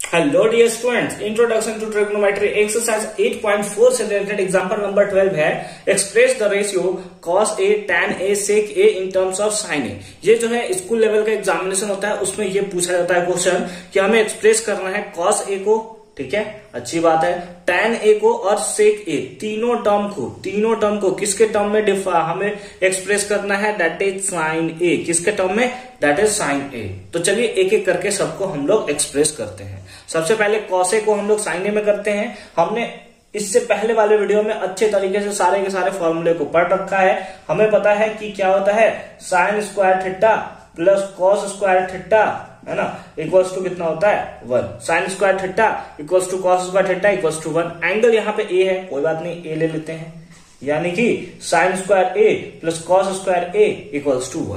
Hello dear students, introduction to trigonometry exercise 8.4 से related example number 12 है। Express the ratio cos a tan a sec a in terms of sin a। ये जो है school level का examination होता है, उसमें ये पूछा जाता है क्वेश्चन कि हमें एक्सप्रेस करना है cos a को, ठीक है, अच्छी बात है, tan a को और sec a, तीनों टर्म को किसके टर्म में हमें एक्सप्रेस करना है, दैट इज sin a। किसके टर्म में, दैट इज sin a। तो चलिए एक एक करके सबको हम लोग एक्सप्रेस करते हैं। सबसे पहले cos a को हम लोग sin a में करते हैं। हमने इससे पहले वाले वीडियो में अच्छे तरीके से सारे के सारे फॉर्मूले को पढ़ रखा है। हमें पता है कि क्या होता है, sine square theta plus cos square theta, है ना, इक्वल्स टू कितना होता है 1। Sine square theta equals to cos square theta equals to 1। Angle यहाँ पे ए है, कोई बात नहीं, ए ले लेते हैं, यानी कि sine square A plus cos square A equals to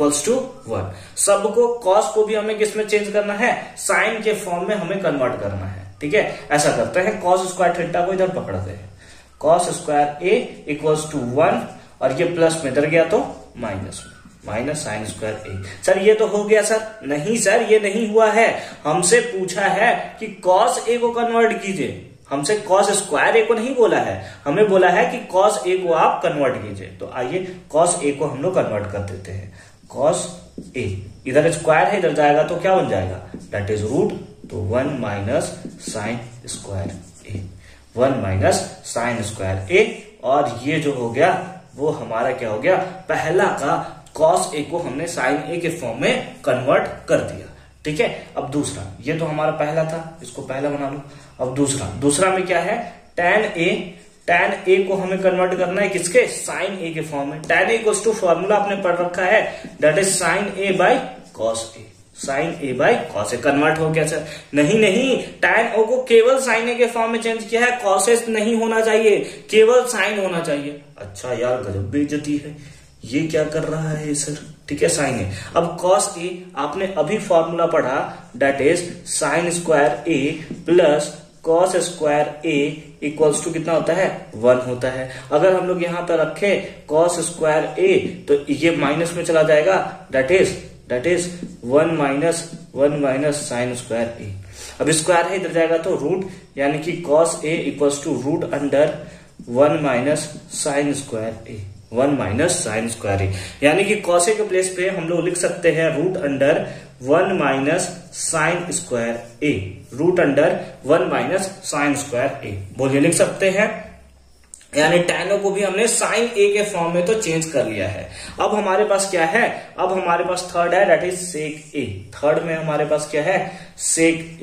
1। सबको कॉस को भी हमें किसमें चेंज करना है, साइन के फॉर्म में हमें कन्वर्ट करना है, ठीक है। ऐसा करते हैं, कॉस स्क्वायर थीटा को इधर पकड़ते हैं, cos square A equals to 1 और ये प्लस में इधर गया तो माइनस में, minus sine square A. Sir ये तो हो गया सर, नहीं सर ये नहीं हुआ है। हमसे पूछा है कि कॉस ए को कन्वर्ट कीजिए, हमसे कॉस स्क्वायर ए को नहीं बोला है, हमें बोला है कि कॉस ए को आप कन्वर्ट कीजिए। तो आइए कॉस ए को हम लोग कन्वर्ट कर देते हैं। कॉस ए, इधर स्क्वायर है, इधर जाएगा तो क्या बन जाएगा, दैट इज रूट, तो 1 minus sine square A, 1 minus sine square A. और ये जो हो गया वो हमारा क्या हो गया, पहला का कॉस ए को हमने साइन ए के फॉर्म में कन्वर्ट कर दिया, ठीक है। अब दूसरा, ये तो हमारा पहला था, इसको पहला बना लो। अब दूसरा में क्या है, tan a को हमें कन्वर्ट करना है किसके, साइन ए के फॉर्म में। tan a equals to formula आपने पढ़ रखा है, that is sine A by cos A, sine A by cos A. Convert हो गया सर, नहीं, tan o को केवल साइन ए के फॉर्म में चेंज किया है, कॉस ए नहीं होना चाहिए, केवल साइन होना चाहिए। अच्छा यार गजब बेइज्जती है, ये क्या कर रहा है सर, ठीक है, साइन ए। अब कॉस ए आपने अभी फॉर्मूला पढ़ा, that is sine square A plus cos square A equals to कितना होता है, 1 होता है। अगर हम लोग यहां पर रखें कॉस स्क्वायर ए तो ये माइनस में चला जाएगा, that is 1 minus sine square A. अब स्क्वायर है, इधर जाएगा तो रूट, यानी कि cos A equals to root under 1 minus sine square A, 1 minus sine square A. यानी कि कॉस ए के प्लेस पे हम लोग लिख सकते हैं root under 1 minus sine square A, root under 1 minus sine square A, बोलिए लिख सकते हैं। यानी tan को भी हमने साइन ए के फॉर्म में तो चेंज कर लिया है। अब हमारे पास क्या है, अब हमारे पास थर्ड है, that is sec A. Third में हमारे पास क्या है, सेक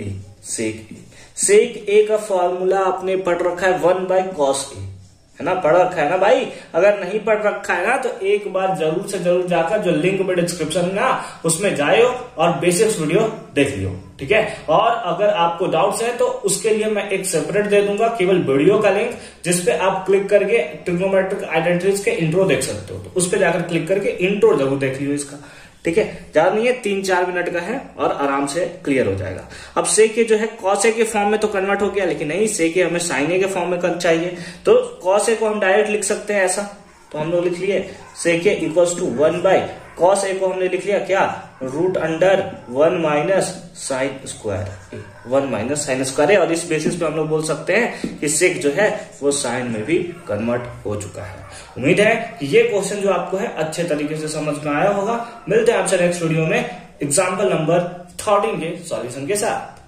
ए का फॉर्मूला आपने पढ़ रखा है 1 बाई कॉस ए, है ना, पढ़ रखा है ना भाई। अगर नहीं पढ़ रखा है ना तो एक बार जरूर से जरूर जाकर जो लिंक में डिस्क्रिप्शन ना उसमें जाओ और बेसिक्स वीडियो देख लियो, ठीक है। और अगर आपको डाउट्स है तो उसके लिए मैं एक सेपरेट दे दूंगा केवल वीडियो का लिंक, जिसपे आप क्लिक करके ट्रिग्नोमेट्रिक आइडेंटिटीज के इंट्रो देख सकते हो। तो उस पर जाकर क्लिक करके इंट्रो जरूर देख लियो इसका, ठीक है, ज्यादा नहीं है, 3-4 मिनट का है और आराम से क्लियर हो जाएगा। अब सेक ए जो है कॉस ए के फॉर्म में तो कन्वर्ट हो गया, लेकिन नहीं, सेक ए हमें साइन ए के फॉर्म में चाहिए, तो कॉस ए को हम डायरेक्ट लिख सकते हैं ऐसा। तो हम लोग लिख लिए sec A equals to 1 by cos A को हमने लिख लिया क्या, root under 1 minus sine square A, 1 minus sine square A. और इस बेसिस पे हम लोग बोल सकते हैं कि सेक जो है वो साइन में भी कन्वर्ट हो चुका है। उम्मीद है कि ये क्वेश्चन जो आपको है अच्छे तरीके से समझ में आया होगा। मिलते हैं आपसे नेक्स्ट वीडियो में एग्जाम्पल नंबर 13 के सॉल्यूशन के साथ।